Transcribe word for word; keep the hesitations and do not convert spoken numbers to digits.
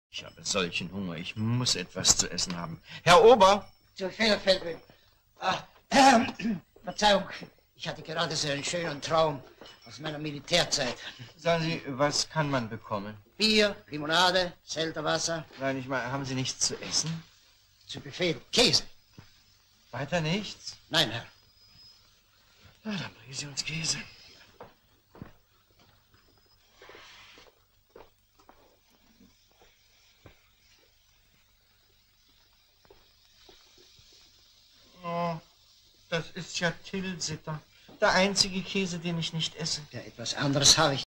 Ich habe solchen Hunger, ich muss etwas zu essen haben. Herr Ober! Zu viel, Feldwebel. Ah, äh, Verzeihung, ich hatte gerade so einen schönen Traum aus meiner Militärzeit. Sagen Sie, was kann man bekommen? Bier, Limonade, Selterwasser. Nein, ich meine, haben Sie nichts zu essen? Zu Befehl, Käse. Weiter nichts? Nein, Herr. Na, dann bringen Sie uns Käse. Oh, das ist ja Tilsiter. Der einzige Käse, den ich nicht esse. Ja, etwas anderes habe ich